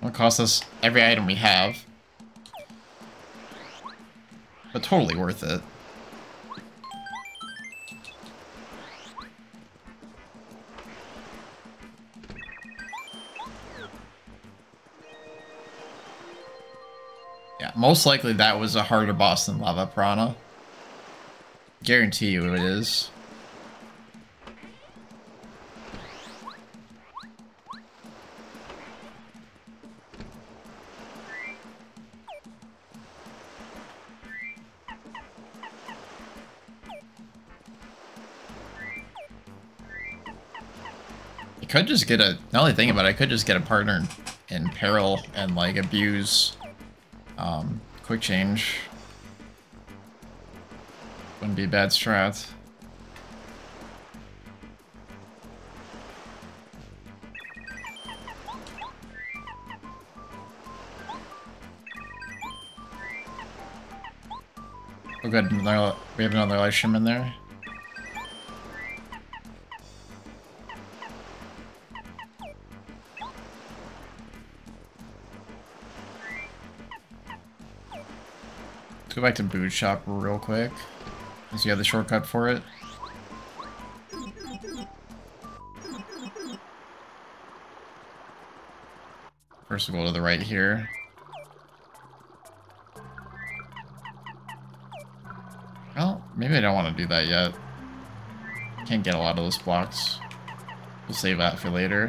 It'll cost us every item we have. But totally worth it. Yeah, most likely that was a harder boss than Lava Piranha. Guarantee you it is. You could just get a, now that I think about it, I could just get a partner in peril and like abuse quick change. Wouldn't be a bad strat. Oh good, we have another life stream in there. Let's go back to Boot Shop real quick. Since you have the shortcut for it. First we'll go to the right here. Well, maybe I don't want to do that yet. Can't get a lot of those blocks. We'll save that for later.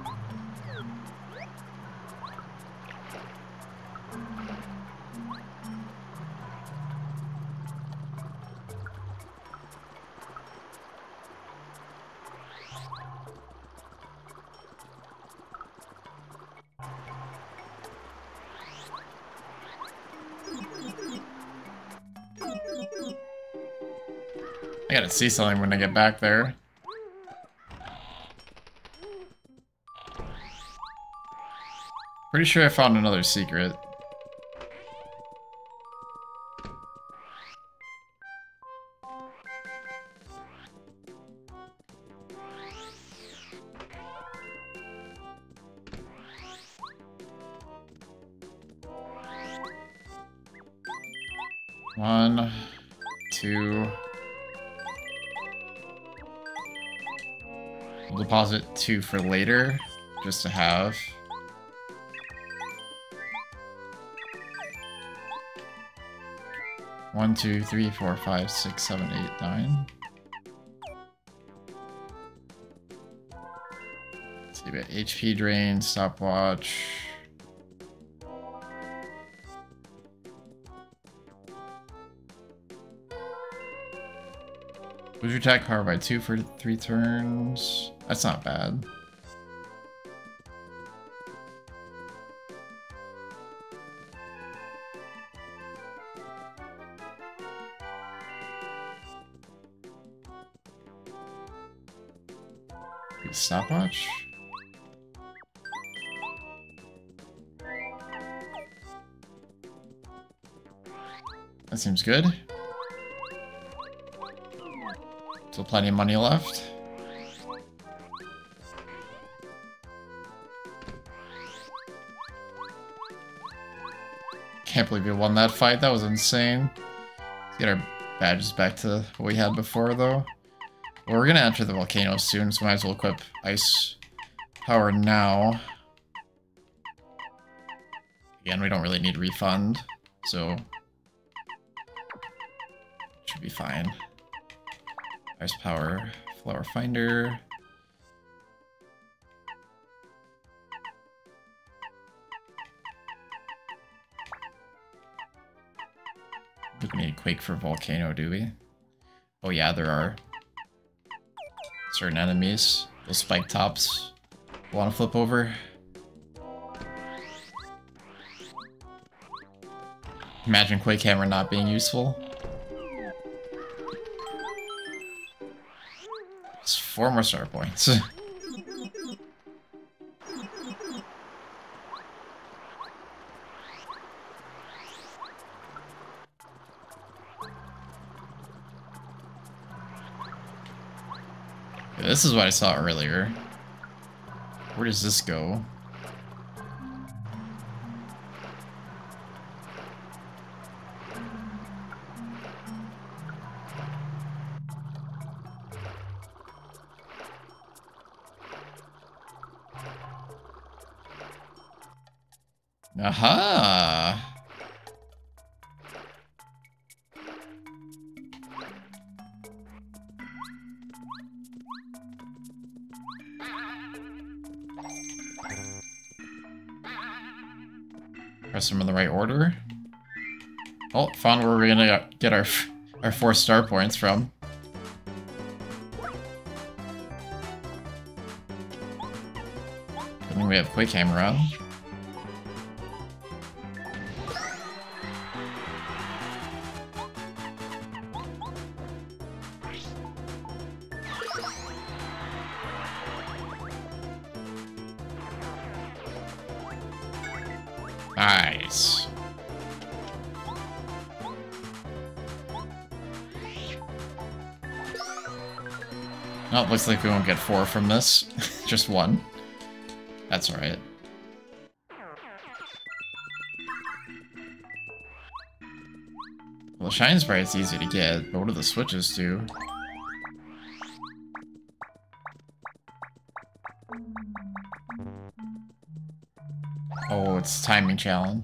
I gotta see something when I get back there. Pretty sure I found another secret. One, two. We'll deposit 2 for later, just to have. One, two, three, four, five, six, 7, 8, 9. Let's see, we got HP drain, stopwatch. Boost your attack power by 2 for 3 turns. That's not bad. Stopwatch? That seems good. Still plenty of money left. Can't believe we won that fight, that was insane. Let's get our badges back to what we had before though. Well, we're gonna enter the volcano soon, so might as well equip ice power now. Again, we don't really need refund, so should be fine. Ice power, flower finder. We don't need Quake for volcano, do we? Oh yeah, there are certain enemies. Those spike tops want to flip over. Imagine Quake Hammer not being useful. It's 4 more star points. This is what I saw earlier. Where does this go? Aha! Press them in the right order. Oh, found where we're gonna get our 4 star points from. And then we have Quick Hammer on. Nice. Oh, it looks like we won't get 4 from this. Just 1. That's alright. Well, Shine Sprite's easy to get, but what do the switches do? Oh, it's timing challenge.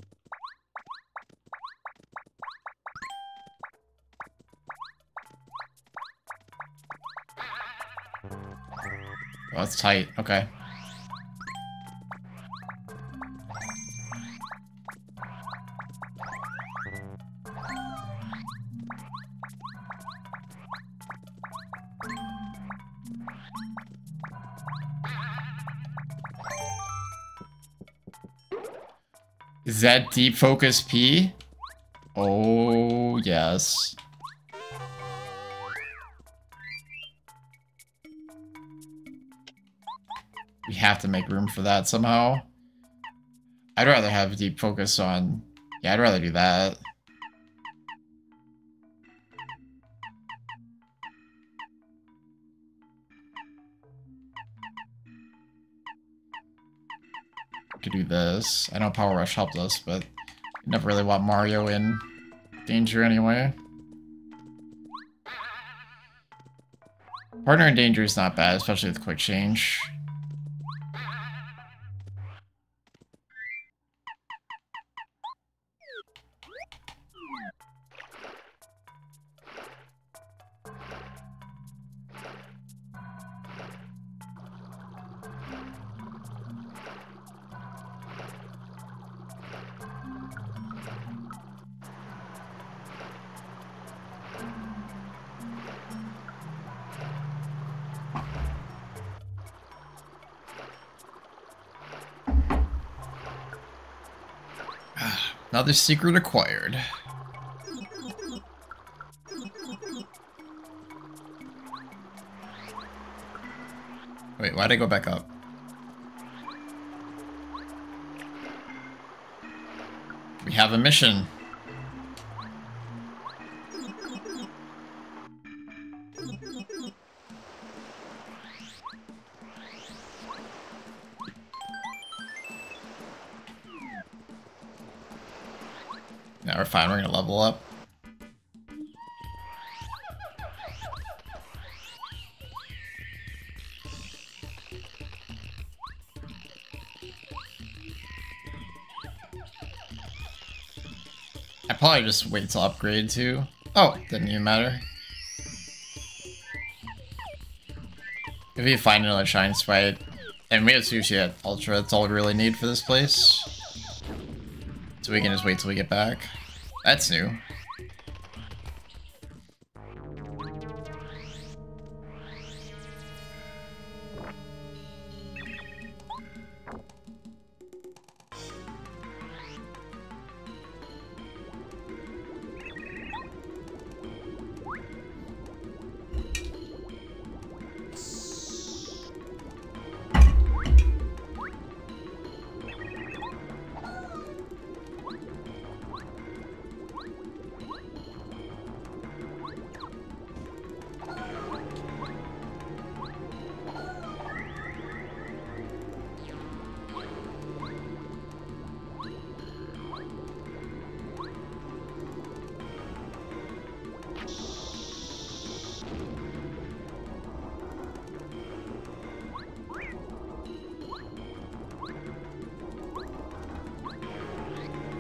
Oh, that's tight. Okay. Is that Deep Focus P? Oh, yes. We have to make room for that somehow. I'd rather have Deep Focus on... Yeah, I'd rather do that. Could do this. I know Power Rush helped us, but I never really want Mario in danger anyway. Partner in danger is not bad, especially with quick change. Another secret acquired. Wait, why'd I go back up? We have a mission. Now we're fine, we're gonna level up. I probably just wait till upgrade too. Oh, didn't even matter. If you find another Shine Sprite, and we have Sushi at Ultra, that's all we really need for this place. So we can just wait till we get back. That's new.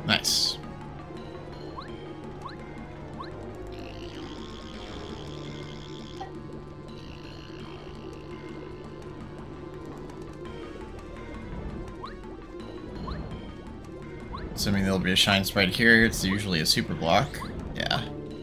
Nice. Assuming there'll be a shine sprite here, it's usually a super block. Yeah.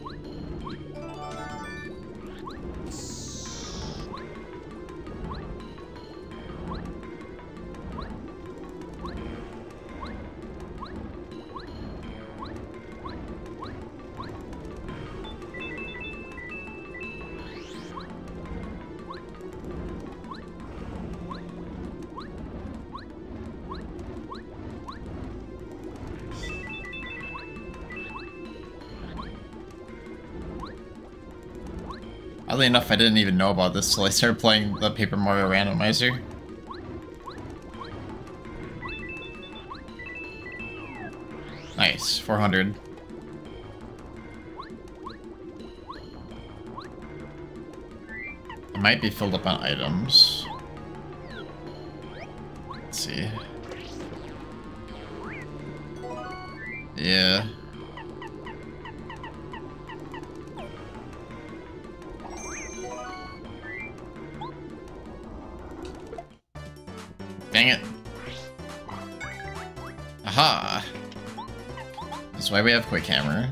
Oddly enough, I didn't even know about this till I started playing the Paper Mario randomizer. Nice, 400. It might be filled up on items. Let's see. Yeah. Dang it. Aha! That's why we have Quick Hammer.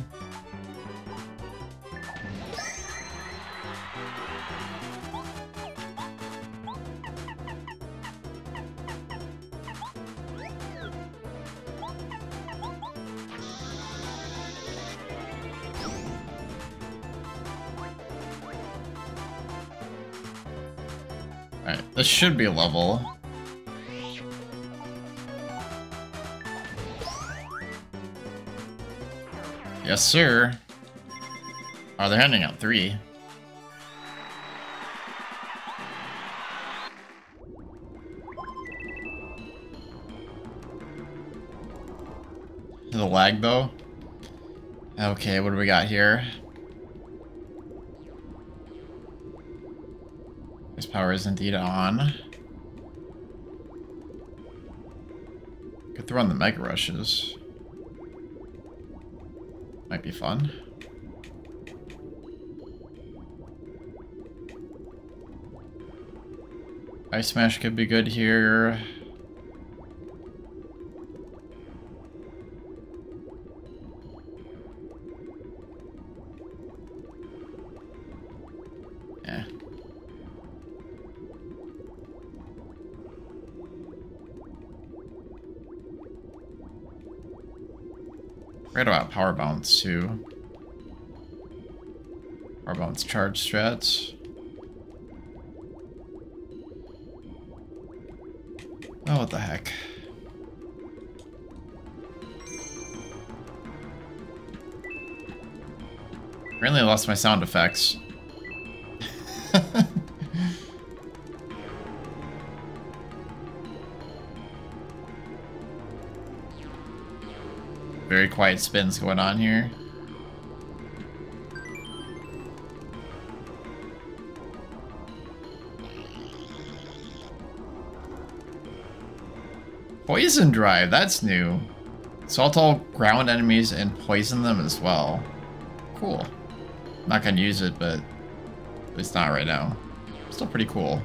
Alright, this should be a level. Yes, sir. Oh, they're handing out 3. The lag, though. Okay, what do we got here? This power is indeed on. Could throw on the Mega Rushes. Might be fun. Ice Smash could be good here. Yeah. Forget about Power Bounce too. Power Bounce charge strats. Oh, what the heck. Apparently I lost my sound effects. Very quiet spins going on here. Poison Drive, that's new. Assault all ground enemies and poison them as well. Cool. Not gonna use it, but at least not right now. Still pretty cool.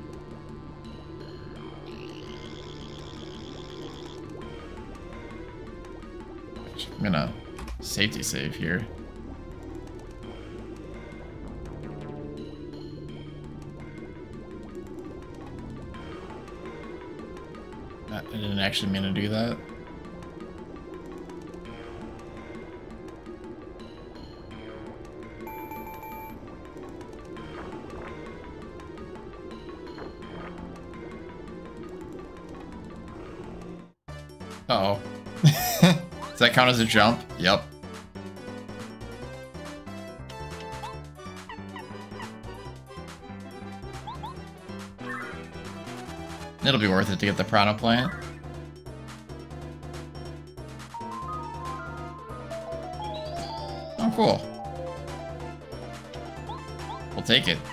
I'm gonna safety save here. I didn't actually mean to do that. Uh-oh. Does that count as a jump? Yep. It'll be worth it to get the Piranha Plant. Oh, cool. We'll take it.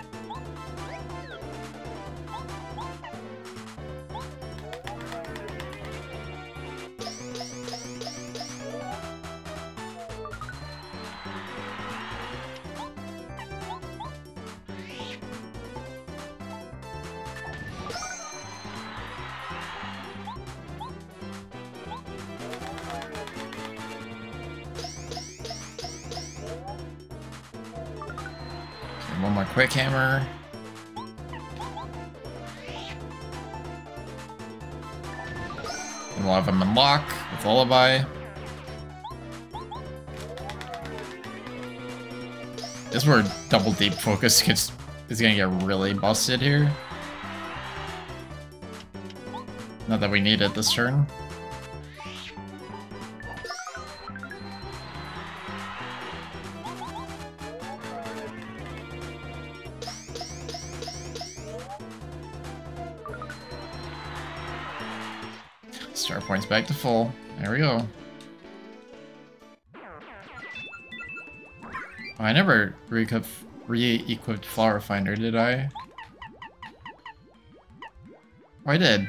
one more quick hammer. And we'll have him unlock with Lullaby. This is where double deep focus is gonna get really busted here. Not that we need it this turn. Star points back to full. There we go. Oh, I never re-equipped Flower Finder, did I? Oh, I did.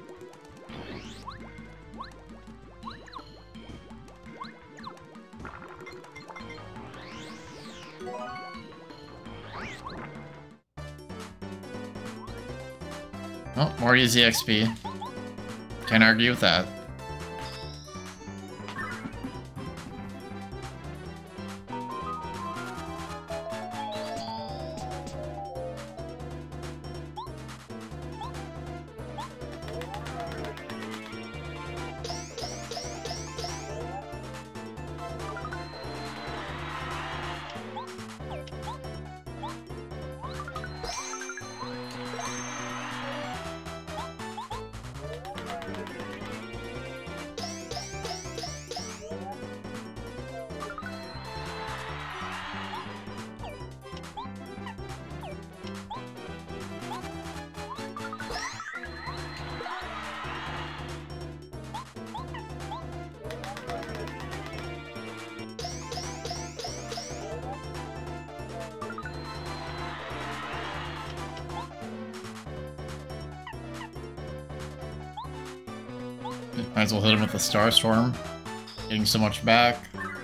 Oh, more easy XP. Can't argue with that. Might as well hit him with the Star Storm. Getting so much back.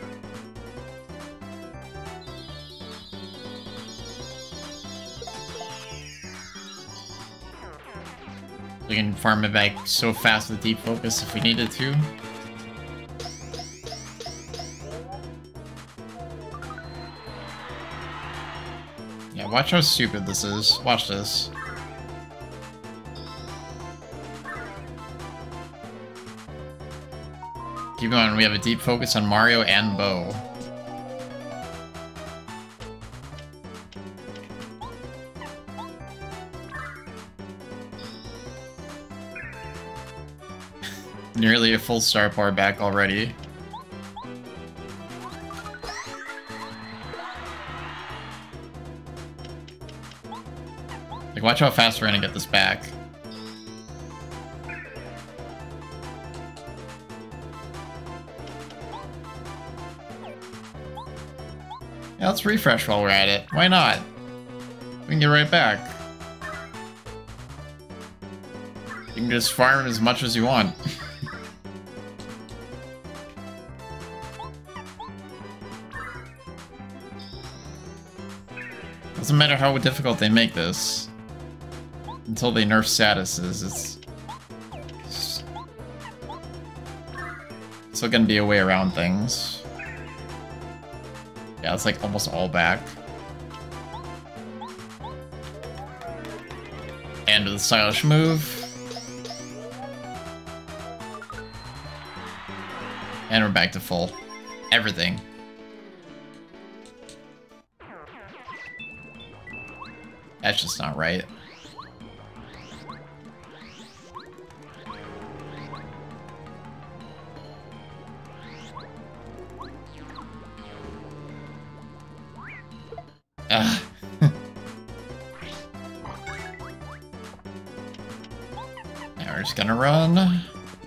We can farm it back so fast with Deep Focus if we needed to. Yeah, watch how stupid this is. Watch this. Keep going, we have a Deep Focus on Mario and Bo. Nearly a full star bar back already. Like, watch how fast we're gonna get this back. Yeah, let's refresh while we're at it. Why not? We can get right back. You can just farm as much as you want. Doesn't matter how difficult they make this. Until they nerf statuses, it's still gonna be a way around things. Yeah, it's like almost all back. And with a stylish move. And we're back to full. Everything. That's just not right. Ugh. Now we're just gonna run.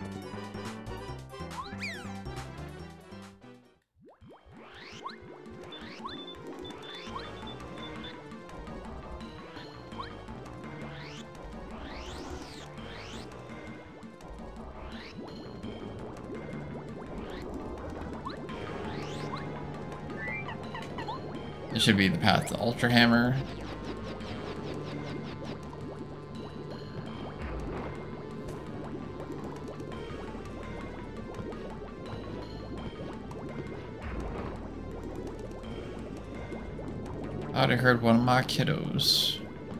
This should be the path to Ultra Hammer. Thought I heard one of my kiddos.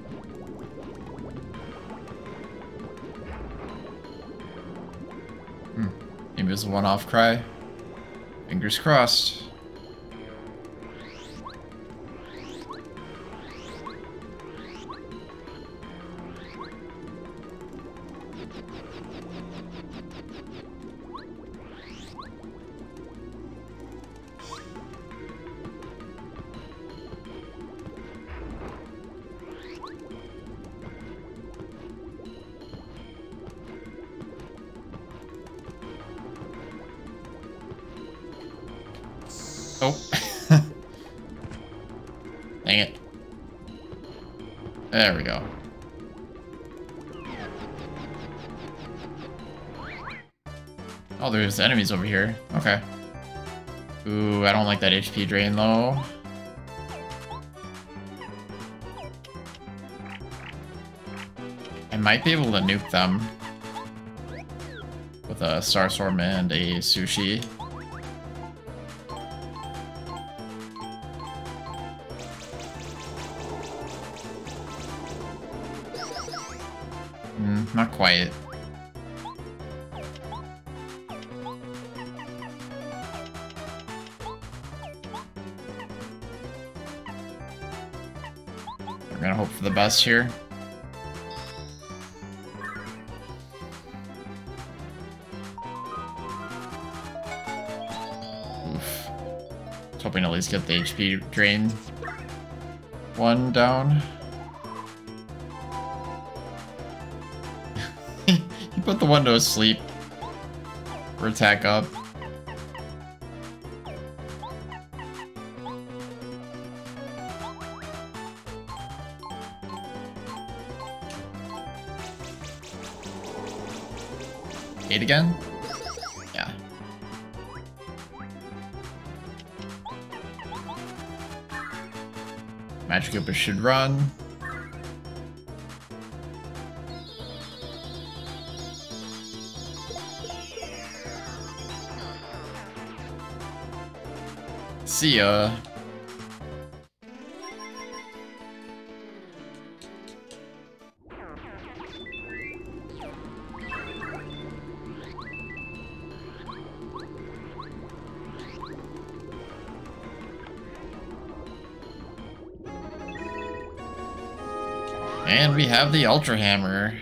Maybe it was a one-off cry. Fingers crossed. Oh. Dang it. There we go. Oh, there's enemies over here. Okay. Ooh, I don't like that HP drain though. I might be able to nuke them with a Starstorm and a Sushi. Not quite. We're gonna hope for the best here. Oof. I was hoping to at least get the HP drain one down. He put the one to sleep. Or attack up. Eight again? Yeah. Magic Opus should run. See ya. And we have the Ultra Hammer.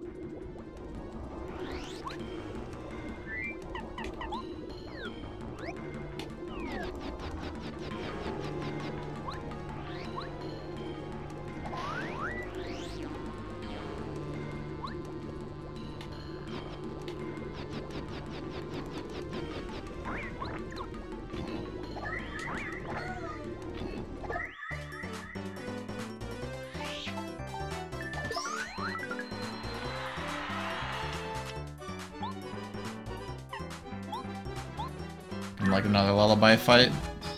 Like another lullaby fight.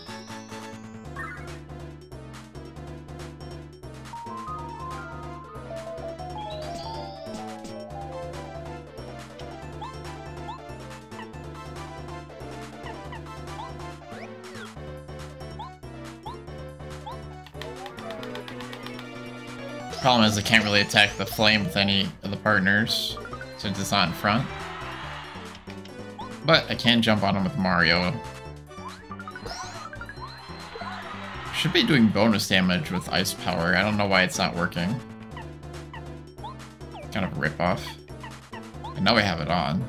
Problem is I can't really attack the flame with any of the partners since it's not in front. But I can jump on him with Mario. Should be doing bonus damage with ice power. I don't know why it's not working. Kind of a rip-off. And now we have it on.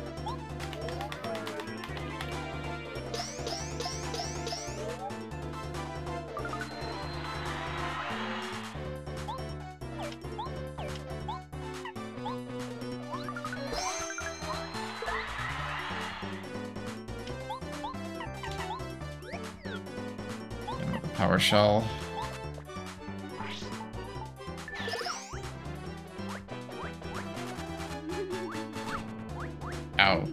Power shell. Ow.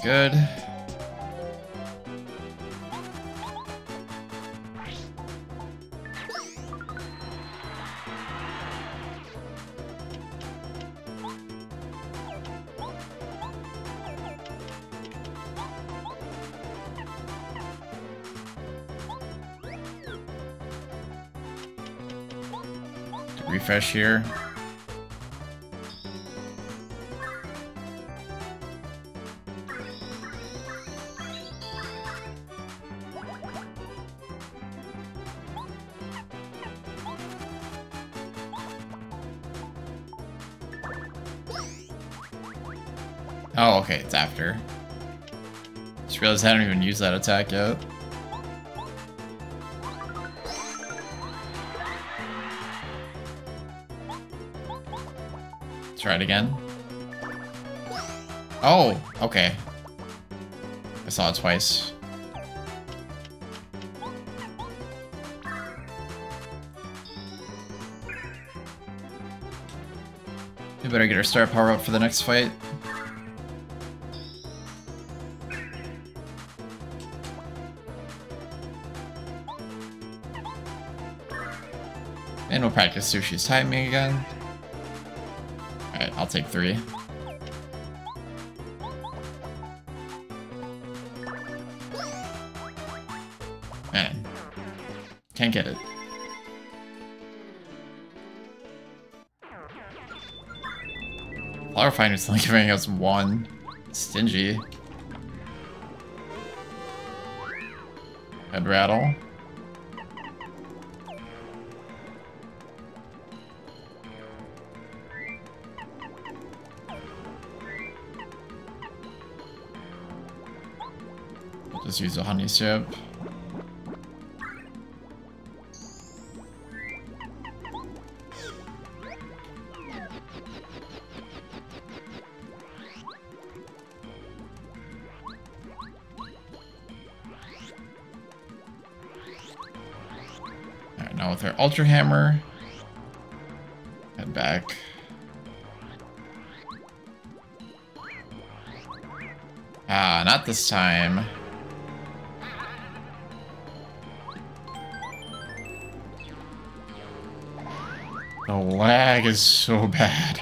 good. Refresh here. Oh, okay, it's after. Just realized I haven't even used that attack yet. Try it again. Oh, okay. I saw it twice. We better get our star power up for the next fight. And we'll practice Sushi's timing again. Alright, I'll take 3. Man. Can't get it. Flower Finder's only giving us 1. Stingy. Head rattle. Just use a honey syrup. Alright, now with our Ultra Hammer, head back. Ah, not this time. The lag is so bad.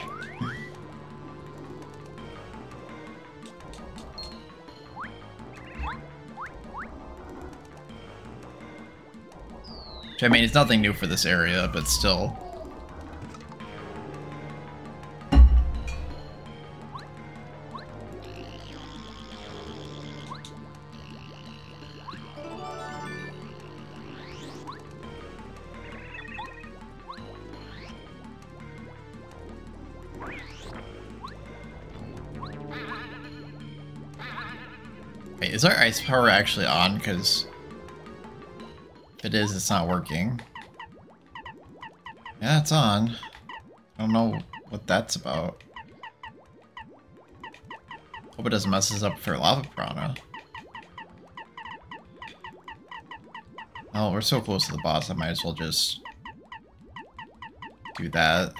Which, I mean, it's nothing new for this area, but still. Wait, is our ice power actually on? Because if it is, it's not working. Yeah, it's on. I don't know what that's about. Hope it doesn't mess us up for Lava Piranha. Oh, we're so close to the boss, I might as well just do that.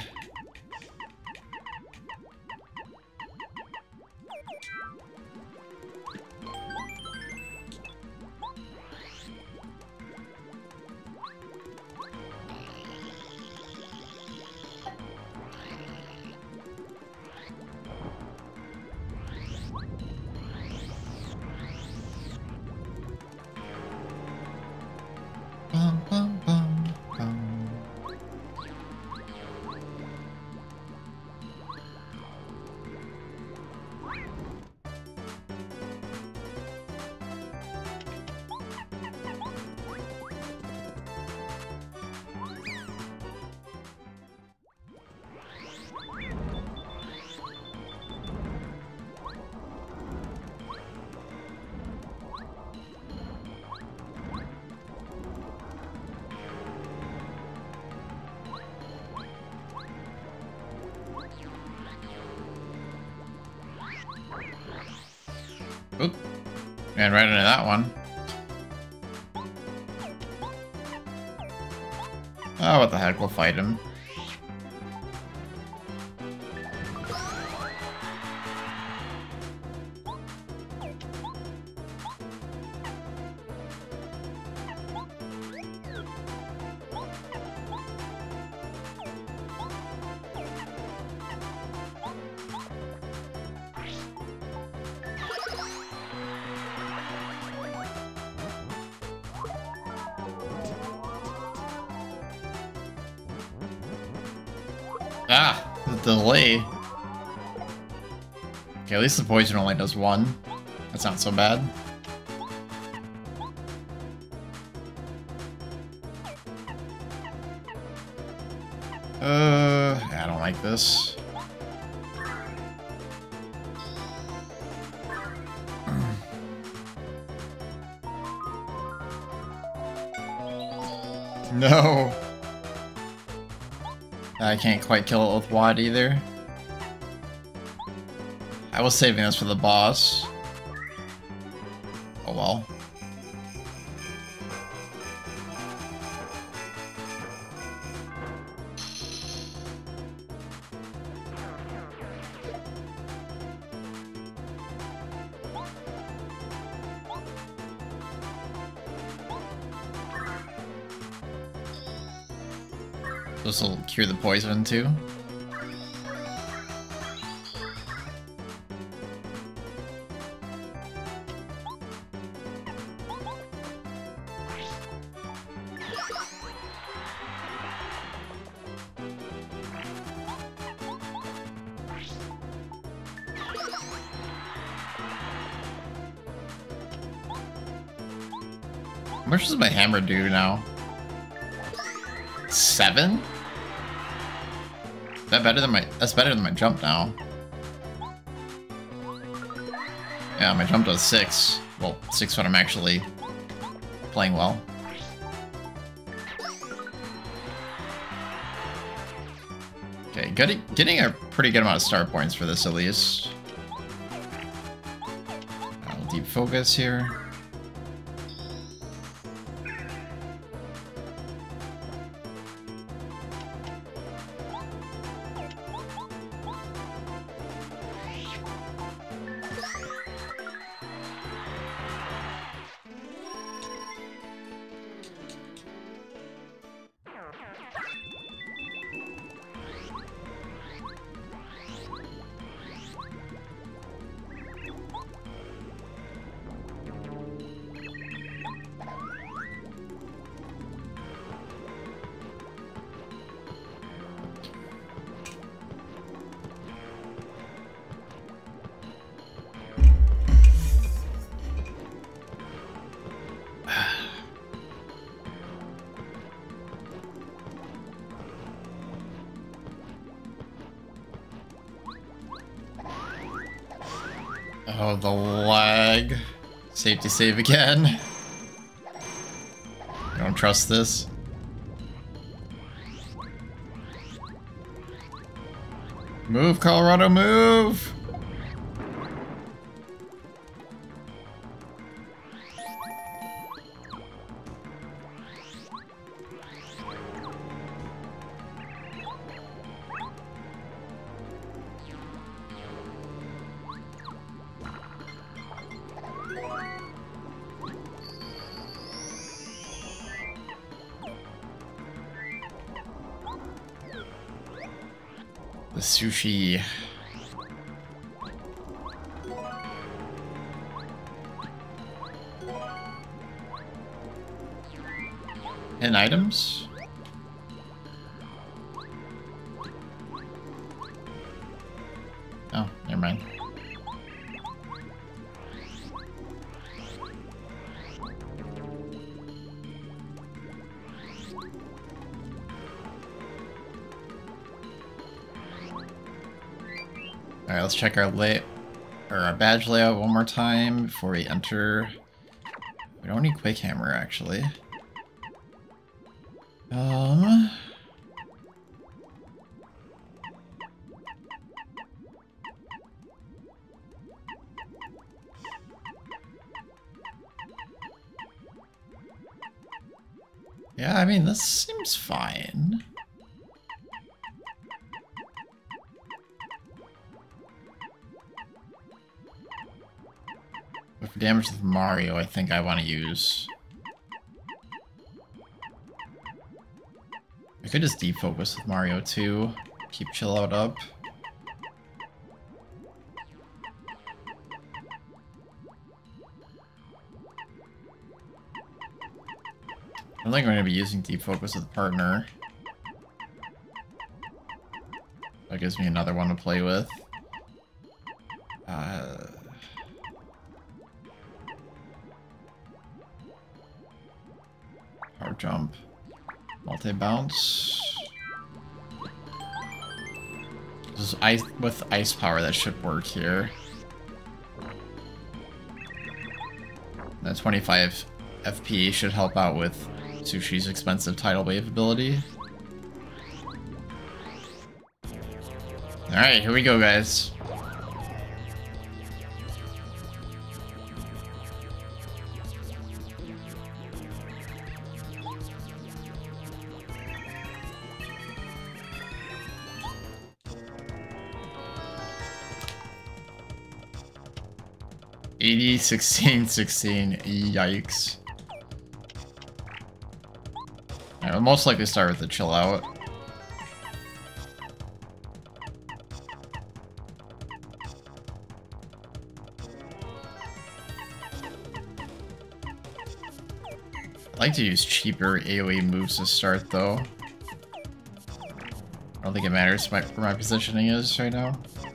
Bum, bum, bum, bum. Oop. Ran right into that one. Oh, what the heck, we'll fight him. Ah, the delay. Okay, at least the poison only does one. That's not so bad. I don't like this. No! I can't quite kill it with WAD either. I was saving this for the boss. Oh well. This will cure the poison too. How much does my hammer do now? 7? That's better than my jump now. Yeah, my jump does 6. Well, 6 when I'm actually playing well. Okay, getting a pretty good amount of star points for this at least. I'll deep focus here. Oh, the lag. Safety save again. I don't trust this. Move, Colorado, move! The sushi. And items? Oh, never mind. Alright, let's check our badge layout one more time before we enter. We don't need Quick Hammer, actually. Yeah, I mean, this seems fine. But for damage with Mario, I think I want to use... I could just defocus with Mario too. Keep chill out up. I don't think I'm going to be using defocus with partner. That gives me another one to play with. Power jump. Multi-bounce. This is ice with ice power, that should work here. That 25 FP should help out with Sushi's expensive tidal wave ability. Alright, here we go, guys. $80, $16, $16, yikes. Alright, we'll most likely start with the chill out. I like to use cheaper AoE moves to start, though. I don't think it matters where my positioning is right now.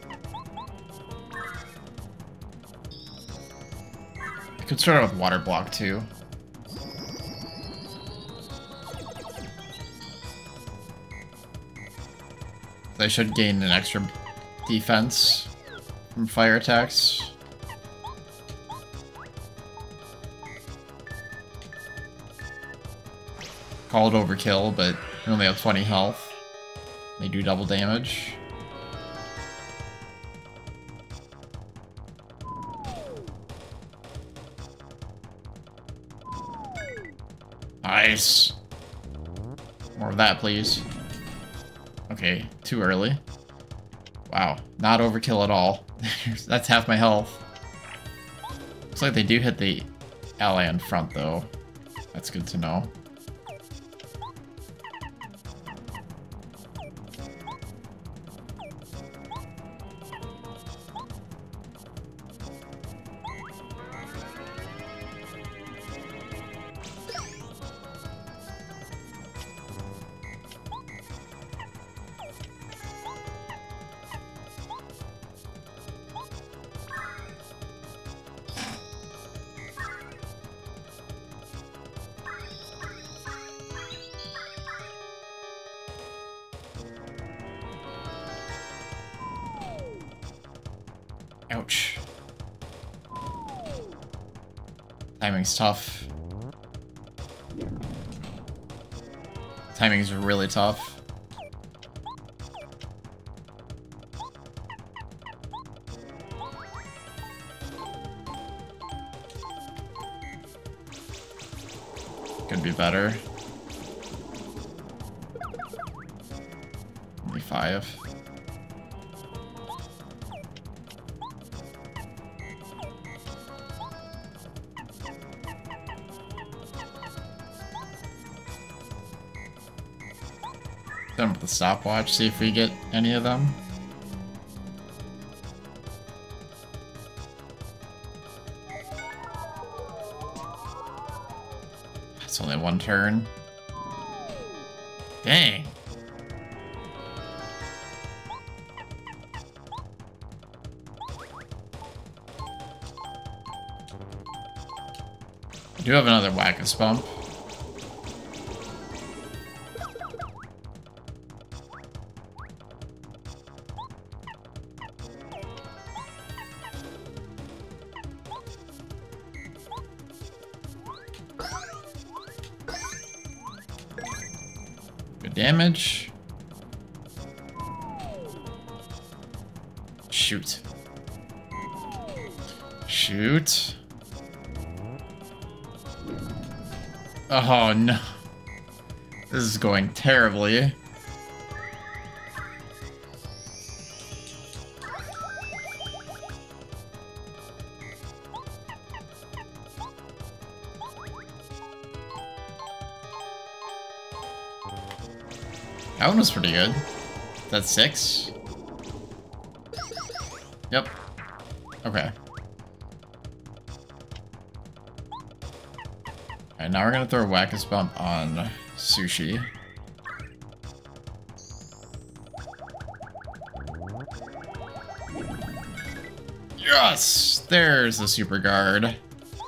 I could start out with Water Block, too. I should gain an extra defense from fire attacks. Called overkill, but we only have 20 health. They do double damage. Nice. More of that, please. Okay, too early. Wow, not overkill at all. That's half my health. Looks like they do hit the ally in front, though. That's good to know. Ouch. Timing's tough. Timing's really tough. Could be better. Only 5. Done with the stopwatch, see if we get any of them. It's only one turn. Dang. I do have another Wackus bump. Damage. Shoot. Shoot. Oh no. This is going terribly. That one was pretty good. That's 6? Yep. Okay. Alright, now we're gonna throw a Wackus Bump on Sushi. Yes! There's the super guard.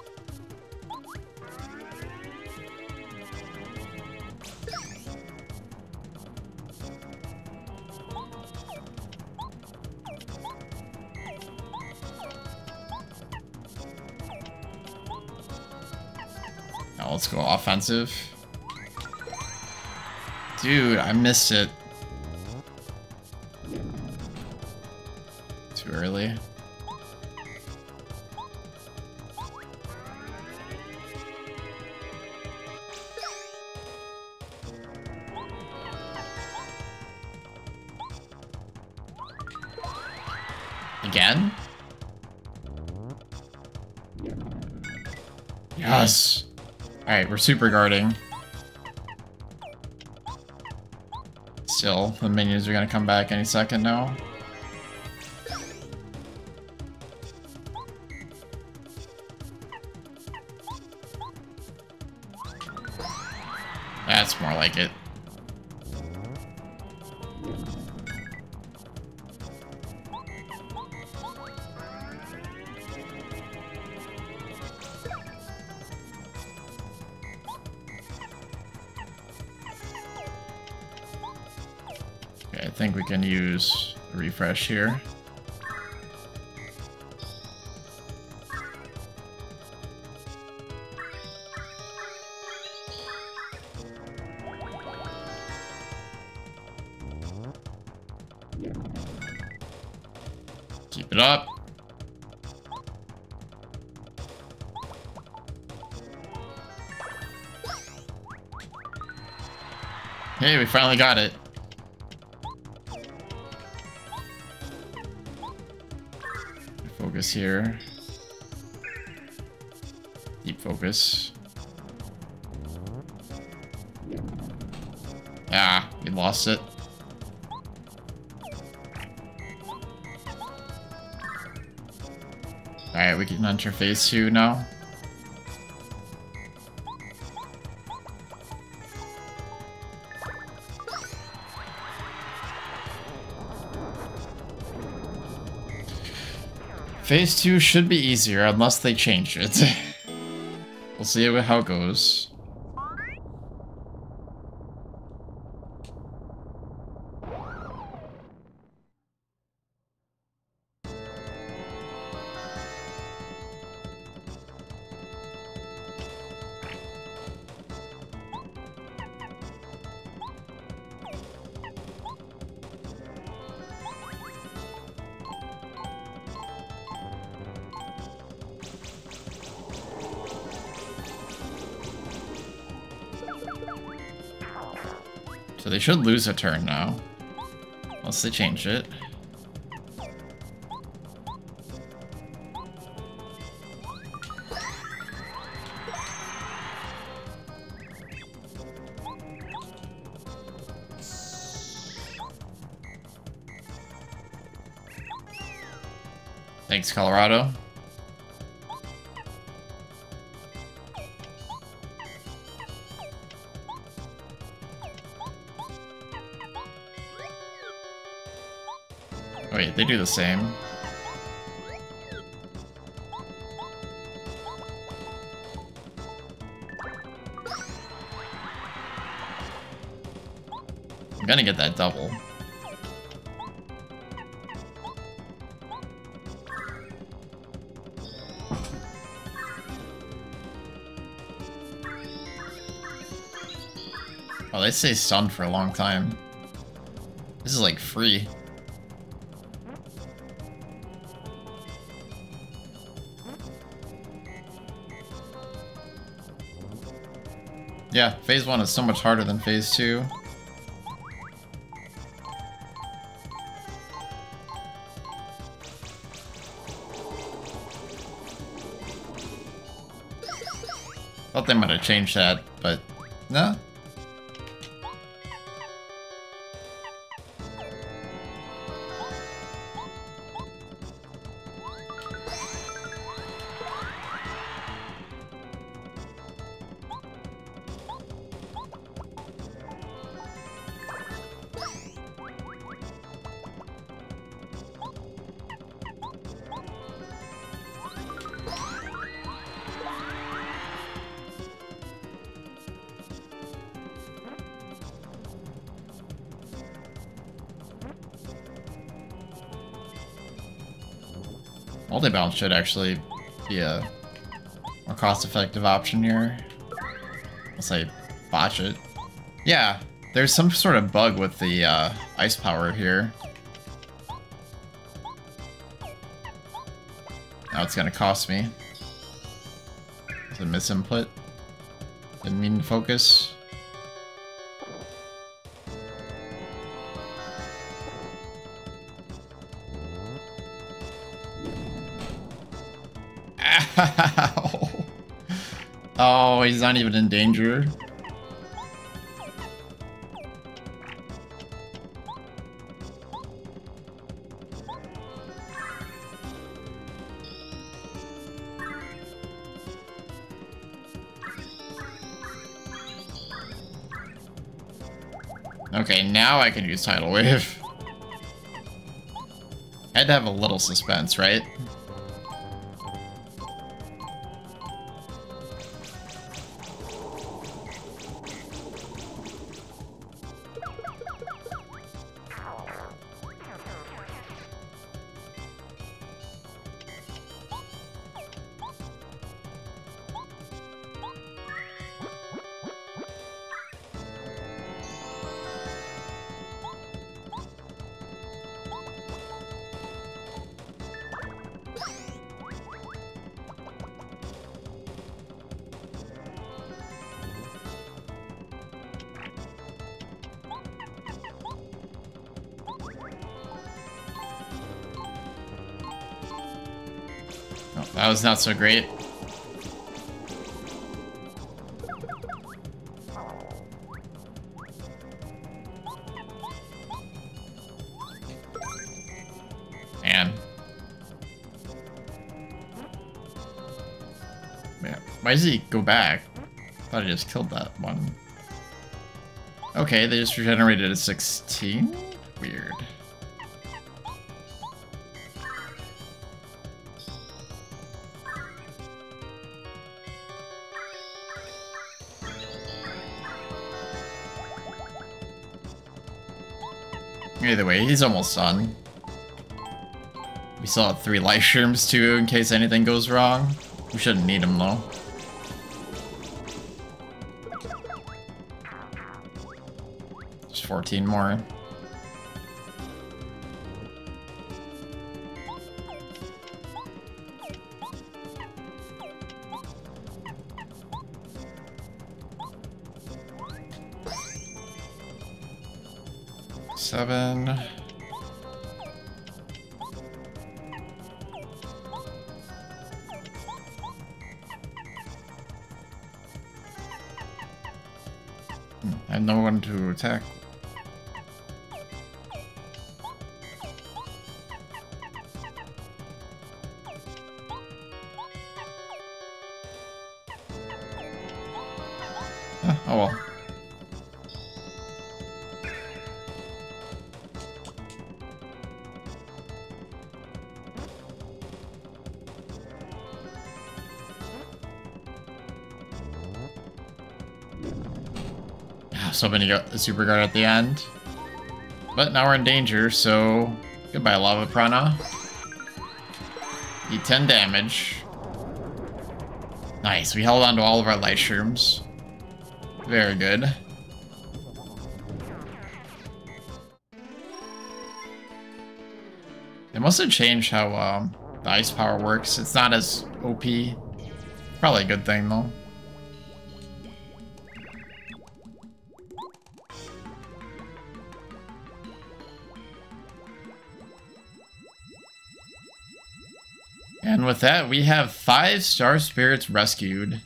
Now let's go offensive. Dude, I missed it. Too early. Again? Yes! Alright, we're super guarding. Still, the minions are gonna come back any second now. That's more like it. Okay, I think we can use a refresh here. Keep it up. Hey, we finally got it. Focus here. Deep focus. Ah, we lost it. Alright, we can enter phase 2 now. Phase 2 should be easier unless they change it. We'll see how it goes. So they should lose a turn now. Unless they change it. Thanks, Colorado. Wait, they do the same. I'm gonna get that double. Oh, they stay stunned for a long time. This is like free. Yeah, phase 1 is so much harder than phase 2. Thought they might have changed that, but no. Multi-bounce should actually be a more cost-effective option here. Unless I botch it. Yeah, there's some sort of bug with the ice power here. Now it's gonna cost me. It's a misinput. Didn't mean to focus. Ow! Oh, he's not even in danger. Okay, now I can use Tidal Wave. I had to have a little suspense, right? Oh, that was not so great. Man. Man. Why does he go back? I thought I just killed that one. Okay, they just regenerated a 16? Weird. Either way, he's almost done. We still have 3 life shrooms too, in case anything goes wrong. We shouldn't need them though. Just 14 more. Seven. I have no one to attack. Oh well. So many got the super guard at the end. But now we're in danger, so goodbye, Lava Prana. Eat 10 damage. Nice, we held on to all of our light shrooms. Very good. They must have changed how the ice power works. It's not as OP. Probably a good thing though. And with that, we have 5 star spirits rescued.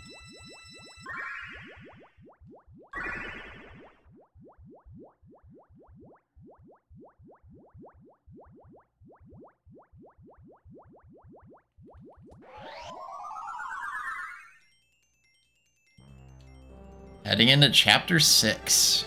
Heading into chapter 6.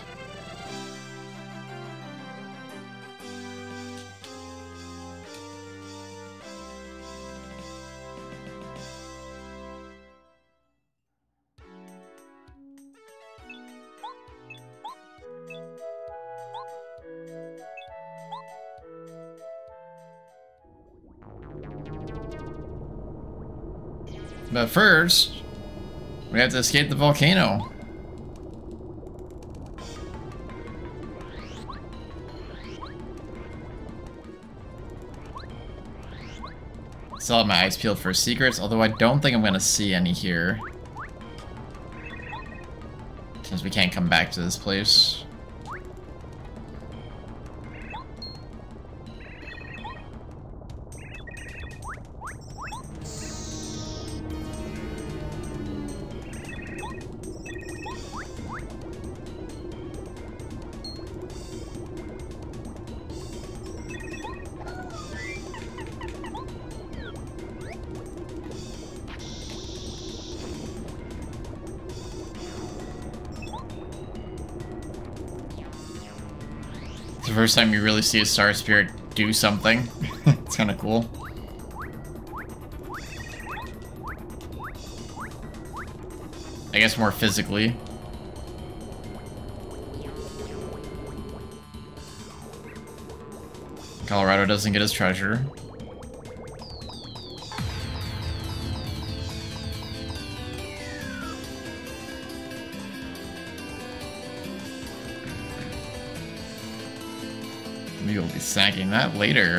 But first, we have to escape the volcano. Still have my eyes peeled for secrets, although I don't think I'm gonna see any here. Since we can't come back to this place. It's the first time you really see a Star Spirit do something. It's kind of cool. I guess more physically. Colorado doesn't get his treasure. Maybe we'll be snacking that later.